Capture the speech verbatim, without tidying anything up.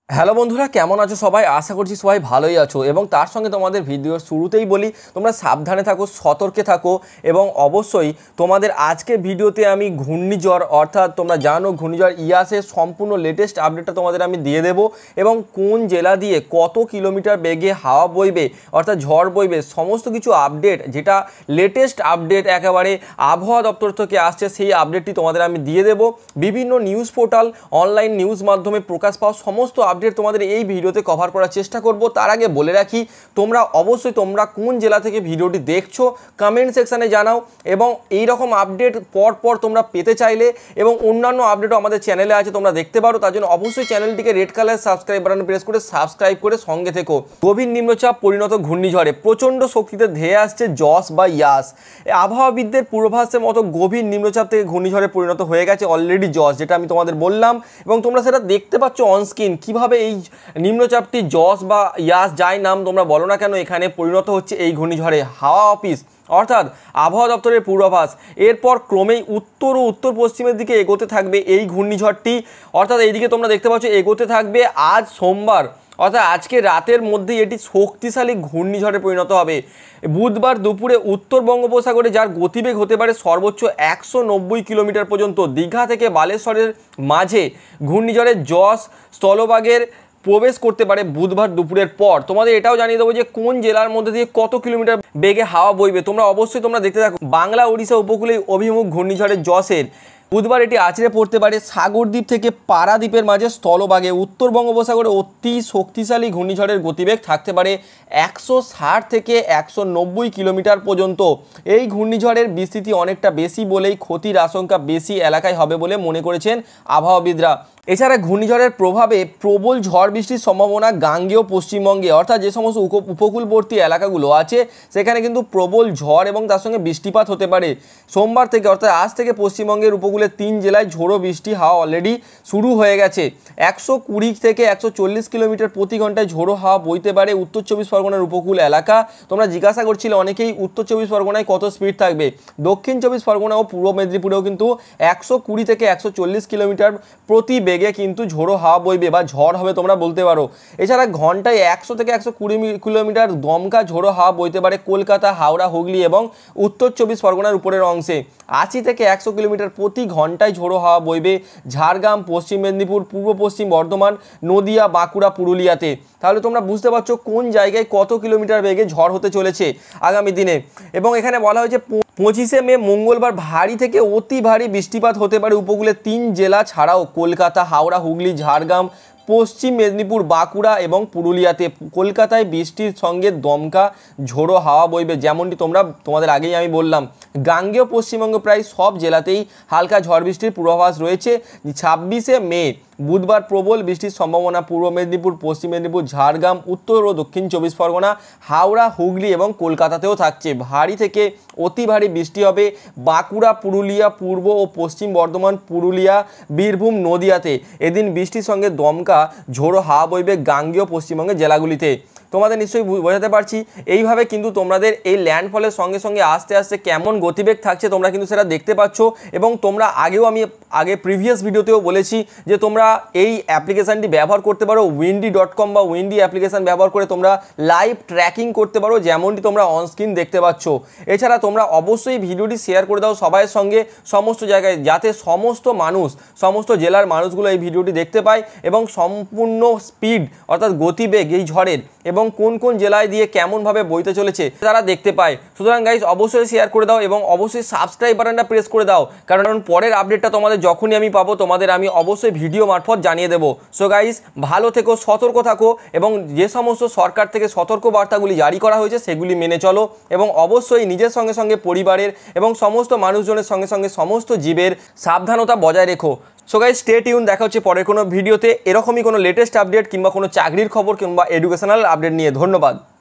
Hello বন্ধুরা, কেমন আছো সবাই? আশা করছি সবাই ভালোই আছো এবং তার সঙ্গে তোমাদের ভিডিওর শুরুতেই বলি তোমরা সাবধানে থাকো, সতর্কে থাকো এবং অবশ্যই তোমাদের আজকের ভিডিওতে আমি ঘূর্ণিঝড় অর্থাৎ তোমরা জানো ঘূর্ণিঝড় ইয়াসের সম্পূর্ণ লেটেস্ট আপডেটটা তোমাদের আমি দিয়ে দেবো এবং কোন জেলা দিয়ে কত কিলোমিটার বেগে হাওয়া বইবে অর্থাৎ ঝড় বইবে সমস্ত কিছু আপডেট, যেটা লেটেস্ট আপডেট একেবারে আবহাওয়া দপ্তর থেকে আসছে সেই আপডেটটি তোমাদের আমি দিয়ে দেবো। বিভিন্ন নিউজ পোর্টাল অনলাইন নিউজ মাধ্যমে প্রকাশ পাওয়া সমস্ত আপডেট তোমাদের এই ভিডিওতে কভার করার চেষ্টা করব। তার আগে বলে রাখি তোমরা অবশ্যই তোমরা কোন জেলা থেকে ভিডিওটি দেখছো কমেন্ট সেকশানে জানাও এবং এই রকম আপডেট পর পর তোমরা পেতে চাইলে এবং অন্যান্য আপডেটও আমাদের চ্যানেলে আছে তোমরা দেখতে পারো, তার জন্য অবশ্যই চ্যানেলটিকে red colour subscribe button press করে সাবস্ক্রাইব করে সঙ্গে থেকো। গভীর নিম্নচাপ পরিণত ঘূর্ণিঝড়ে প্রচণ্ড শক্তিতে ধেয়ে আসছে জস বা ইয়াস। আবহাওয়াবিদদের পূর্বাভাসের মতো গভীর নিম্নচাপ থেকে ঘূর্ণিঝড়ে পরিণত হয়ে গেছে অলরেডি জস, যেটা আমি তোমাদের বললাম এবং তোমরা সেটা দেখতে পাচ্ছ অনস্ক্রিন কীভাবে এই নিম্নচাপটি জস বা ইয়াস যাই নাম তোমরা বলো না কেন এখানে পরিণত হচ্ছে এই ঘূর্ণিঝড়ে। হাওয়া অফিস অর্থাৎ আবহাওয়া দপ্তরের পূর্বাভাস এরপর ক্রমেই উত্তর ও উত্তর পশ্চিমের দিকে এগোতে থাকবে এই ঘূর্ণিঝড়টি, অর্থাৎ এইদিকে তোমরা দেখতে পাচ্ছ এগোতে থাকবে আজ সোমবার অর্থাৎ আজকে রাতের মধ্যেই এটি শক্তিশালী ঘূর্ণিঝড়ে পরিণত হবে। বুধবার দুপুরে উত্তর বঙ্গোপসাগরে যার গতিবেগ হতে পারে সর্বোচ্চ একশো নব্বই কিলোমিটার পর্যন্ত। দীঘা থেকে বালেশ্বরের মাঝে ঘূর্ণিঝড়ের জস স্থলভাগের প্রবেশ করতে পারে বুধবার দুপুরের পর। তোমাদের এটাও জানিয়ে দেবো যে কোন জেলার মধ্যে দিয়ে কত কিলোমিটার বেগে হাওয়া বইবে। তোমরা অবশ্যই তোমরা দেখতে থাকো। বাংলা ওড়িশা উপকূলে অভিমুখ ঘূর্ণিঝড়ের জসের বুধবার এটি আছড়ে পড়তে পারে সাগরদ্বীপ থেকে পারাদ্বীপের মাঝে স্থলভাগে। উত্তর বঙ্গোপসাগরে অতি শক্তিশালী ঘূর্ণিঝড়ের গতিবেগ থাকতে পারে একশো ষাট থেকে একশো নব্বই কিলোমিটার পর্যন্ত। এই ঘূর্ণিঝড়ের বিস্তৃতি অনেকটা বেশি বলেই ক্ষতির আশঙ্কা বেশি এলাকায় হবে বলে মনে করেছেন আবহাওয়াবিদরা। এছাড়া ঘূর্ণিঝড়ের প্রভাবে প্রবল ঝড় বৃষ্টির সম্ভাবনা গাঙ্গেয় পশ্চিমবঙ্গে অর্থাৎ যে সমস্ত উপকূলবর্তী এলাকাগুলো আছে সেখানে কিন্তু প্রবল ঝড় এবং তার সঙ্গে বৃষ্টিপাত হতে পারে। সোমবার থেকে অর্থাৎ আজ থেকে পশ্চিমবঙ্গের উপকূলে তিন জেলায় ঝোড়ো বৃষ্টি হাওয়া অলরেডি শুরু হয়ে গেছে। একশো কুড়ি থেকে একশো চল্লিশ কিলোমিটার প্রতি ঘন্টায় ঝোড়ো হাওয়া বইতে পারে উত্তর চব্বিশ পরগনার উপকূল এলাকা। তোমরা জিজ্ঞাসা করছিলে অনেকেই উত্তর চব্বিশ পরগনায় কত স্পিড থাকবে। দক্ষিণ চব্বিশ পরগনা ও পূর্ব মেদিনীপুরেও কিন্তু একশো কুড়ি থেকে একশো চল্লিশ কিলোমিটার প্রতি বেগে কিন্তু ঝোড়ো হাওয়া বইবে বা ঝড় হবে তোমরা বলতে পারো। এছাড়া ঘন্টায় একশো থেকে একশো কুড়ি কিলোমিটার দমকা ঝোড়ো হাওয়া বইতে পারে কলকাতা, হাওড়া, হুগলি এবং উত্তর চব্বিশ পরগনার উপরের অংশে। আশি থেকে একশো কিলোমিটার প্রতি ঘন্টায় ঝোড়ো হাওয়া বইবে ঝাড়গ্রাম, পশ্চিম মেদিনীপুর, পূর্ব পশ্চিম বর্ধমান, নদিয়া, বাঁকুড়া, পুরুলিয়াতে। তাহলে তোমরা বুঝতে পারছো কোন জায়গায় কত কিলোমিটার বেগে ঝড় হতে চলেছে আগামী দিনে। এবং এখানে বলা হয়েছে পঁচিশে মে মঙ্গলবার ভারী থেকে অতি ভারী বৃষ্টিপাত হতে পারে উপকূলের তিন জেলা ছাড়াও কলকাতা, হাওড়া, হুগলি, ঝাড়গ্রাম, পশ্চিম মেদিনীপুর, বাঁকুড়া এবং পুরুলিয়াতে। কলকাতায় বৃষ্টির সঙ্গে দমকা ঝোড়ো হাওয়া বইবে, যেমনটি তোমরা তোমাদের আগেই আমি বললাম। গাঙ্গেয় পশ্চিমবঙ্গ প্রায় সব জেলাতেই হালকা ঝড় বৃষ্টির পূর্বাভাস রয়েছে। ছাব্বিশে মে বুধবার প্রবল বৃষ্টির সম্ভাবনা পূর্ব মেদিনীপুর, পশ্চিম মেদিনীপুর, ঝাড়গ্রাম, উত্তর ও দক্ষিণ চব্বিশ পরগনা, হাওড়া, হুগলি এবং কলকাতাতেও থাকছে। ভারী থেকে অতি ভারী বৃষ্টি হবে বাঁকুড়া, পুরুলিয়া, পূর্ব ও পশ্চিম বর্ধমান, পুরুলিয়া, বীরভূম, নদিয়াতে। এদিন বৃষ্টির সঙ্গে দমকা ঝোড়ো হাওয়া বইবে গাঙ্গেয় পশ্চিমবঙ্গের জেলাগুলিতে। তোমাদের নিশ্চয়ই বোঝাতে পারছি। এইভাবে কিন্তু তোমাদের এই ল্যান্ডফলের সঙ্গে সঙ্গে আস্তে আস্তে কেমন গতিবেগ থাকছে তোমরা কিন্তু সেটা দেখতে পাচ্ছ। এবং তোমরা আগেও আমি আগে প্রিভিয়াস ভিডিওতেও বলেছি যে তোমরা এই অ্যাপ্লিকেশানটি ব্যবহার করতে পারো উইন্ডি ডট কম বা উইন্ডি অ্যাপ্লিকেশান ব্যবহার করে তোমরা লাইভ ট্র্যাকিং করতে পারো, যেমনটি তোমরা অনস্ক্রিন দেখতে পাচ্ছ। এছাড়া তোমরা অবশ্যই ভিডিওটি শেয়ার করে দাও সবাইয়ের সঙ্গে সমস্ত জায়গায়, যাতে সমস্ত মানুষ সমস্ত জেলার মানুষগুলো এই ভিডিওটি দেখতে পায় এবং সম্পূর্ণ স্পিড অর্থাৎ গতিবেগ এই ঝড়ের এবং কোন কোন জেলায় দিয়ে কেমনভাবে বইতে চলেছে তারা দেখতে পায়। সুতরাং গাইজ অবশ্যই শেয়ার করে দাও এবং অবশ্যই সাবস্ক্রাইব বাটনটা প্রেস করে দাও, কারণ পরের আপডেটটা তোমাদের যখনই আমি পাবো তোমাদের আমি অবশ্যই ভিডিও মারফত জানিয়ে দেবো। সো গাইজ ভালো থেকো, সতর্ক থাকো এবং যে সমস্ত সরকার থেকে সতর্ক বার্তাগুলি জারি করা হয়েছে সেগুলি মেনে চলো এবং অবশ্যই নিজের সঙ্গে সঙ্গে পরিবারের এবং সমস্ত মানুষজনের সঙ্গে সঙ্গে সমস্ত জীবের সাবধানতা বজায় রেখো। সো গাইজ স্টে টিউন, দেখা হচ্ছে পরের কোনো ভিডিওতে এরকমই কোনো লেটেস্ট আপডেট কিংবা কোনো চাকরির খবর কিংবা এডুকেশনাল আপডেট নিয়ে। ধন্যবাদ।